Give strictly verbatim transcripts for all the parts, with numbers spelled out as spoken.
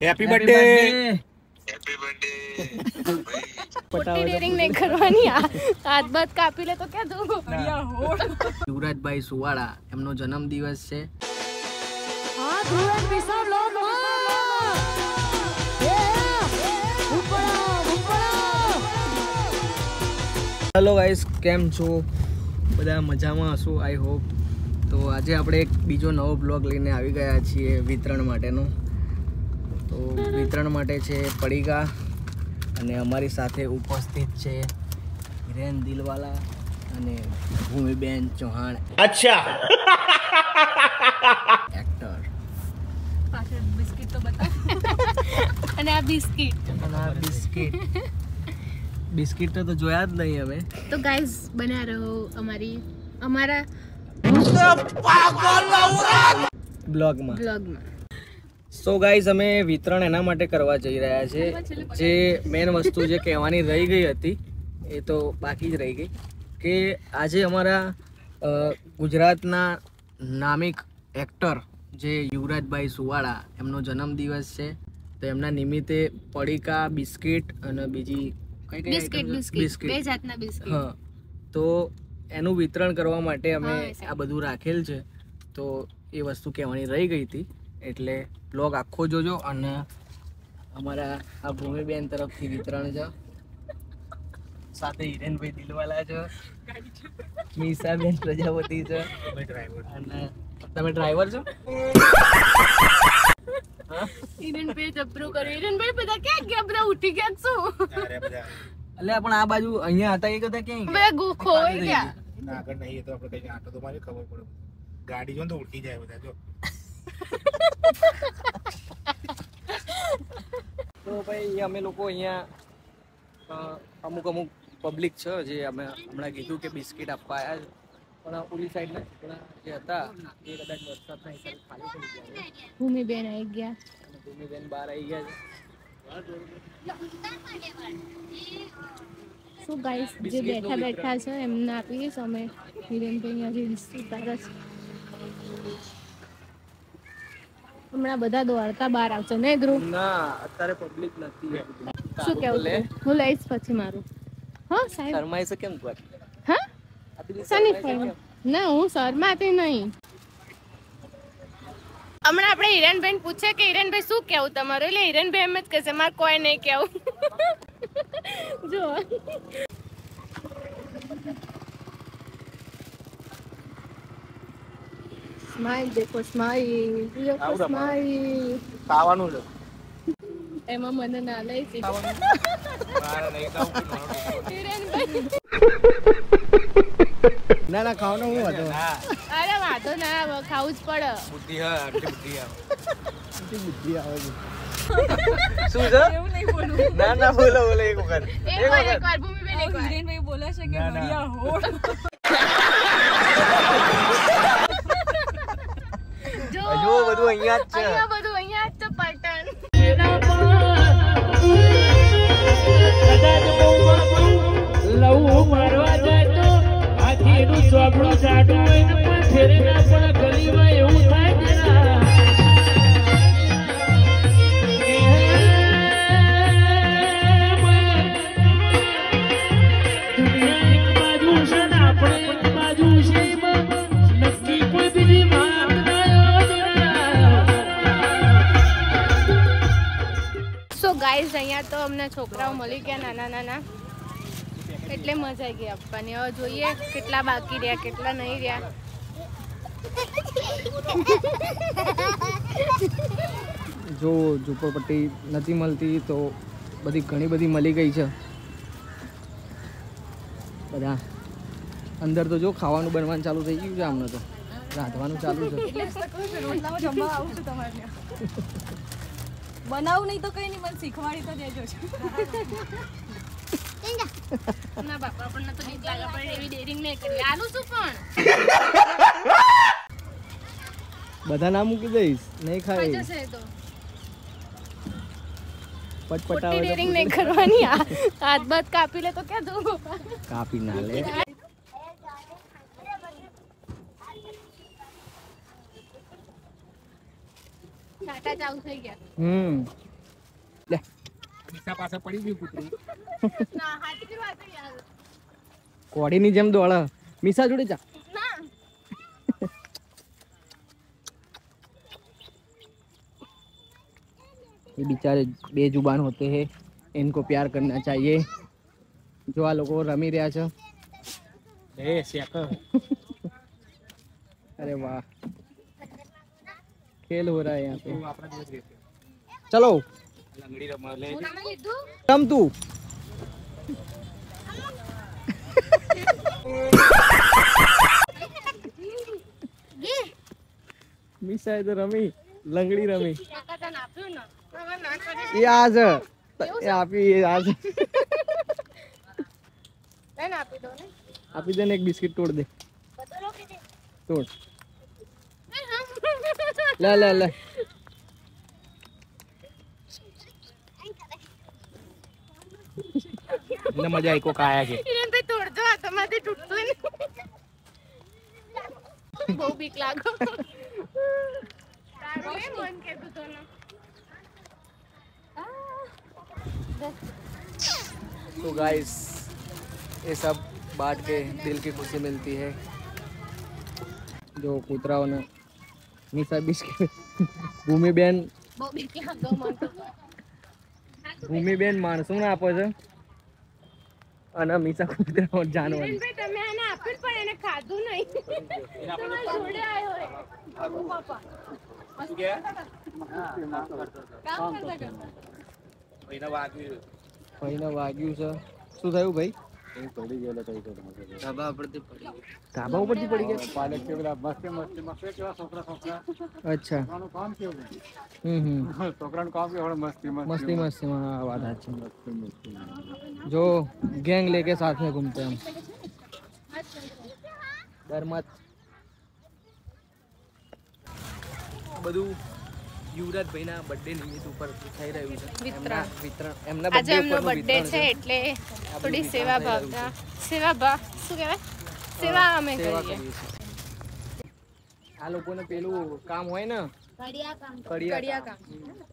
Happy birthday happy birthday ખોટી daring નહીં કરવાની. હાથ બાત કાપી લે તો ક્યાં દઉં. યુવરાજભાઈ સુવાળા એમનો જન્મ દિવસ છે. હા ધ્રુવન વિશાળ લોક હેલો ગાઈસ, કેમ છો બધા? મજામાં હશો આઈ હોપ. તો આજે આપણે એક બીજો નવો બ્લોગ લઈને આવી ગયા છીએ વિતરણ માટેનો. તો વિતરણ માટે છે પડીકા અને અમારી સાથે ઉપસ્થિત છે હિરેન દિલવાલા અને ભૂમિબેન ચૌહાણ. અચ્છા એક્ટર. પાછળ બિસ્કિટ તો બતા. અને આ બિસ્કિટ અને આ બિસ્કિટ બિસ્કિટ તો જોયા જ નહીં અમે. તો ગાઈઝ બન્યા રહો અમારી અમારા બ્લોગમાં બ્લોગમાં. સો ગાઈઝ, અમે વિતરણ એના માટે કરવા જઈ રહ્યા છે. જે મેન વસ્તુ જે કહેવાની રહી ગઈ હતી એ તો બાકી જ રહી ગઈ કે આજે અમારા અ, ગુજરાતના નામિક એક્ટર જે યુવરાજભાઈ સુવાળા એમનો જન્મદિવસ છે. તો એમના નિમિત્તે પડીકા, બિસ્કિટ અને બીજી કઈ કઈ બિસ્કિટ આઈટમ? બિસ્કિટ બે જાતના બિસ્કિટ. હા, તો એનું વિતરણ કરવા માટે અમે હા, આ બધું રાખેલ છે. તો એ વસ્તુ કહેવાની રહી ગઈ હતી એટલે બ્લોગ આખો જોજો. અને અમારા આ ભૂમિબેન તરફથી વિતરણ છે, સાથે હિરેનભાઈ દિલવાલા છે, મીસાબેન પ્રજાપતિ છે અને તમે ડ્રાઈવર છો. હિરેનભાઈ જબરું કર્યું. હિરેનભાઈ બધા ક્યાં ગયા? બધા ઉઠી ગયા શું? એટલે પણ આ બાજુ અહીંયા હતા એ બધા ક્યાં બધા ગુ- ખોવાઈ ગયા. ના આગળ નહીં તો આપણે કઈ આટો તો મારી ખબર પડે. ગાડી જો ને તો ઉઠી જાય બધા. જો તો ભાઈ અમે લોકો અહીંયા અ, અમુક અમુક પબ્લિક છે જે અમે હમણાં કીધું કે બિસ્કિટ આપવા આવ્યા છે, પણ ઓલી સાઈડના થોડા જે હતા એ કદાચ વરસાદના હિસાબે ખાલી થઈ ગયા છે. ભૂમિબેન આવી ગયા. અને ભૂમિબેન બહાર આવી ગયા છે. શું ગાઈસ જે બિસ્કિટનું બેઠા વિતરણ. બેઠા છે એમને આપીએ અમે. હિરેનભાઈ હજી બિસ્કિટ તારે છે. હમણાં બધા દોડતા બહાર આવશે ને ધ્રુવ? ના, અત્યારે પબ્લિક નથી. શું કેવું લે તું? હું લઈશ પછી મારું. હા સાહેબ. શરમાઈ છે કેમ તું આટલી? હા આટલી સની શરમાઈ છે ફળ કેમ? ના, હું શર્માતી નહીં. હમણાં આપણે હિરેનભાઈ પૂછે કે હિરેનભાઈ શું કેવું તમારું, એટલે હિરેનભાઈ એમ જ કહેશે મારે કોઈ નહીં કેવું. જો સ્માઈલ દેખો, સ્માઈલ દેખો, આવડે મને. સ્માઈલ. ખાવાનું છે. એમાં મને ના લઈ છે ખાવાનું. મારે નહીં ખાવું કોઈ નોનો. હિરેનભાઈ. ના ના, ખાવાનું હું હતો. અરે વાંધો ના આવે, ખાવું જ પડે. બુદ્ધિ હા, આટલી બુદ્ધિ આવે. બુદ્ધિ આવે છે. શું છે? એવું નહીં બોલું. ના ના, બોલો બોલો એક વખત. એક વાર એક વાર ભૂમિબેન એક વાર. હિરેનભાઈ બોલે છે કે ના, ના. નડિયા હોળ. જો હજુ બધું અહીંયા જ છે. અહીંયા બધું અહીંયા જ છે પાટણ. સો ગાઈઝ, અહીંયા તો અમને છોકરાઓ મળી ગયા નાના નાના, એટલે મજા આવી ગઈ આપવાની. હવે જોઈએ કેટલા બાકી રહ્યા, કેટલા નહીં રહ્યા. જો ઝૂંપડપટ્ટી નથી મળતી તો બધી ઘણી બધી મળી ગઈ છે. બધા અંદર તો જો ખાવાનું બનવાનું ચાલુ થઈ ગયું છે. આમને તો રાંધવાનું ચાલુ છે. રોટલામાં જમવા આવું છું તમારે ત્યાં. બનાવું નહીં તો કઈ નહીં, મને શીખવાડી તો દેજો છો. ના બાપા, આપણને તો બીક લાગે, પણ એવી ડેરિંગ નહીં કરી. આલુ શું પણ બધા ના મૂકી દઈશ, નહીં ખાઈ ખાય. જશે એ તો. પટપટા ખોટી આવે ડેરિંગ તો નહીં કરવાની. આ હાથ બાત કાપી લે તો ક્યાં દઉં બાપા. કાપી ના લે. ટાટા ચાલુ થઈ ગયા. હમ લે દિશા પાસે પડી ગયું કૂતરું. ના હાચી વાત છે યાર. કોડીની જેમ દોડ મીસા જોડે જા. ના ये बेचारे बेजुबान होते हैं, इनको प्यार करना चाहिए. जो आ लोग रमी રહ્યા છે. એ શેક अरे वाह, खेल हो रहा है यहाँ पे. આપણા દિવસ રહેશે. चलो લંગડી રમવા લે. તમે લીધું रम तू. મીસા તો રમી લંગડી રમી. કાકા તને આપ્યું ને હવે ના કરે. એ આજ એ આપી એ આજ લઈને આપી દો ને. આપી દે ને એક બિસ્કિટ તોડ દે. તોડ લે લે લે. મને મજા આવી કોક આયા છે. એને તો તોડજો આ તમારથી તૂટતું નહીં. બહુ બીક લાગો. તારું એ મન કહેતું તો ને. तो गाइस ये सब बांट के दिल की खुशी मिलती है. जो कूतराओं ने मीसा बिस्किट ભૂમિબેન બહુ બીક લાગો મન તો. ભૂમિબેન માણસો ને આપો છે અને મીસા કૂતરાઓ જાનવર. હિરેનભાઈ તમે આને આપ્યું પણ એને ખાધું નહીં. તમારા જોડે આવ્યો હોય. પાપા શું કે? કામ કરતા કરતા ભાઈને વાગ્યું. ભાઈને વાગ્યું છે. શું થયું ભાઈ? પડી ગયેલો કઈ તો ધાબા ઉપરથી પડી ગયો. ધાબા ઉપરથી પડી ગયો. પાલક કે પેલા મસ્તી મસ્તી મસ્તી કેવા છોકરા છોકરા અચ્છા. છોકરાનું કામ કેવું હમ હમ છોકરાનું કામ કેવું મસ્તી मस्ती मस्ती में. हाँ बात अच्छी. મસ્તી મસ્તી जो गैंग लेके साथ में घूमते हैं हम. डर मत. બધું યુવરાજભાઈના બર્થડે નિમિત્ત ઉપર થઈ રહ્યું છે. એમના વિતરણ એમના આજે એમનો બર્થડે છે એટલે થોડી સેવા ભાવના સેવા ભાવ શું કહેવાય સેવા અમે સેવા કરીએ. કરીએ છીએ. આ લોકોને પેલું કામ હોય ને કડિયા કામ કડિયા કડિયા કામ.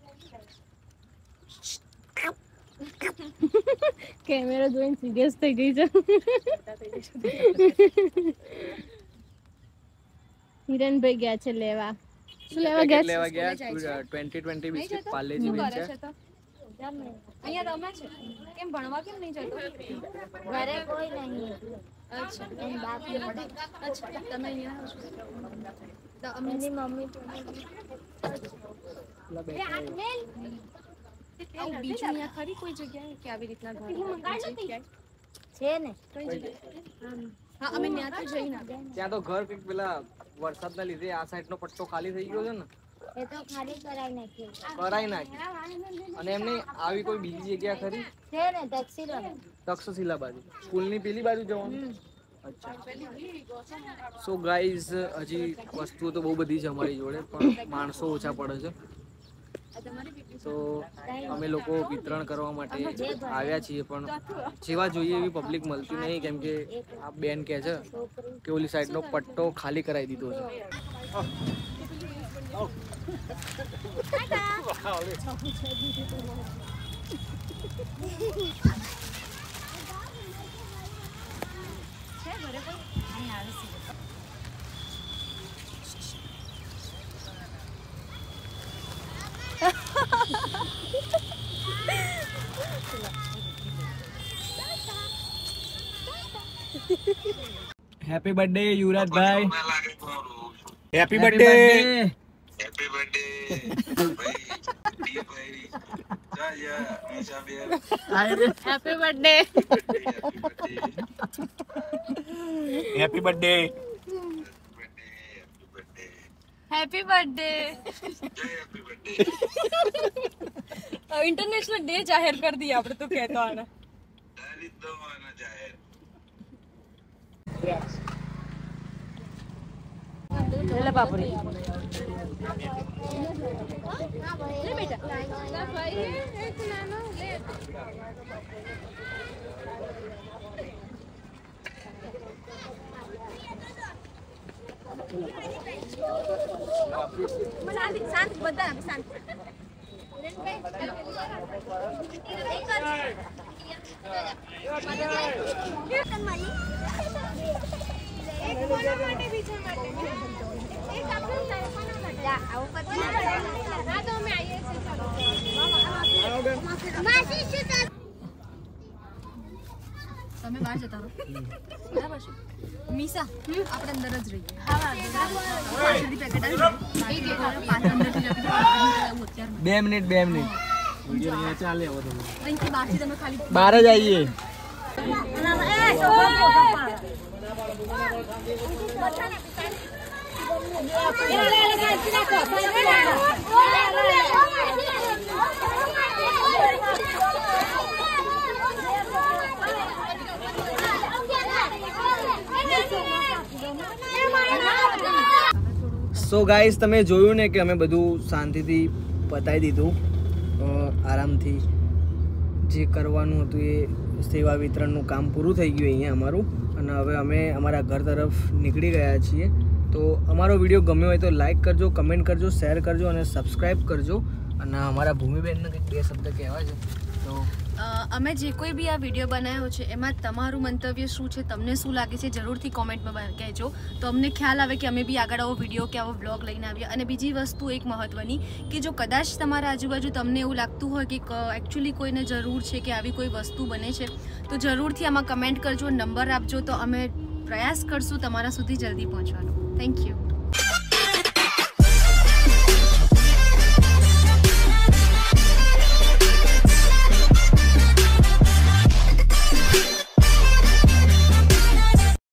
કેમેરા જોઈને સિરિયસ થઈ ગઈ છે. હિરણભાઈ ગયા છે લેવા. શું લેવા પેકેટ ગયા લેવા ગયા ટ્વેન્ટી ટ્વેન્ટી બિસ્કિટ પાર્લેજી શું બેન કરે છે. છે તો અહીંયા રમે છે. કેમ ભણવા કેમ નહીં જતો? ઘરે કોઈ નહીં. અચ્છા એમ બાપ ને પડે. અચ્છા તમે અહીંયા છો. તો અમે એની મમ્મી તો આવું બીજું અહીંયા ખરી કોઈ જગ્યાએ કે આવી રીતના ઘર બીજે ક્યાંય? છે ને. કઈ જગ્યાએ? હા અમે ત્યાંથી જઈને આવ્યા. ત્યાં તો ઘર કંઈક પેલા વરસાદના લીધે આ સાઈડનો પટ્ટો ખાલી થઈ ગયો છે ને, એ તો ખાલી કરાઈ નાખ્યું કરાઈ નાખી. અને એમને આવી કોઈ બીજી જગ્યા ખરી? છે ને દક્ષિણ તક્ષશિલા બાજુ સ્કૂલની પેલી બાજુ જવાનું. અચ્છા. સો ગાઈઝ હજી વસ્તુઓ તો બહુ બધી છે અમારી જોડે પણ માણસો ઓછા પડે છે. તો અમે લોકો વિતરણ કરવા માટે આવ્યા છીએ પણ જેવા જોઈએ એવી પબ્લિક મળતી નહીં કેમ કે આ બેન કહે છે કે ઓલી સાઈડનો પટ્ટો ખાલી કરાવી દીધો છે. હેપી બર્થડે યુવરાજભાઈ. ના લાગે મારું. Happy birthday. હેપી બર્થડે ભાઈ. ડી ભાઈ. જા યા મીસા બેન. Happy birthday. Happy birthday. Happy happy birthday. Birthday. જય હેપી બર્થડે. ઇન્ટરનેશનલ ડે જાહેર કરી દઈએ આપણે તો કહેતો આને. તારી તો આના જાહેર. લે બાપરી. લે બેટા. ના ભાઈ એક નાનો લે. શાંત શાંત બધા શાંત. તમે બહાર જતા રહો બરાબર છે મીસા આપણે અંદર જ રહીએ પાછળથી પેકેટ આવી પાછળ અંદરથી જતું અત્યારે બે મિનિટ બે મિનિટ અહીંથી બહારથી તમે ખાલી બહાર જ આવીએ. સો ગાઈસ તમે જોયું ને કે અમે બધું શાંતિથી પતાવી દીધું, આરામથી જે કરવાનું હતું એ સેવા વિતરણનું કામ પૂરું થઈ ગયું અહીંયા અમારું, અને હવે અમે અમારા ઘર તરફ નીકળી ગયા છીએ. તો અમારો વિડીયો ગમ્યો હોય તો લાઈક કરજો, કમેન્ટ કરજો, શેર કરજો અને સબસ્ક્રાઈબ કરજો. અને અમારા ભૂમિબેનને કંઈક બે શબ્દ કહેવા છે તો અમે જે કોઈ બી આ વિડીયો બનાવ્યો છે એમાં તમારું મંતવ્ય શું છે, તમને શું લાગે છે જરૂરથી કોમેન્ટમાં કહેજો, તો અમને ખ્યાલ આવે કે અમે બી આગળ આવો વિડીયો કે આવો બ્લોગ લઈને આવીએ. અને બીજી વસ્તુ એક મહત્ત્વની કે જો કદાચ તમારા આજુબાજુ તમને એવું લાગતું હોય કે એકચ્યુઅલી કોઈને જરૂર છે કે આવી કોઈ વસ્તુ બને છે તો જરૂરથી આમાં કમેન્ટ કરજો, નંબર આપજો, તો અમે પ્રયાસ કરશું તમારા સુધી જલ્દી પહોંચવાનો. Thank you.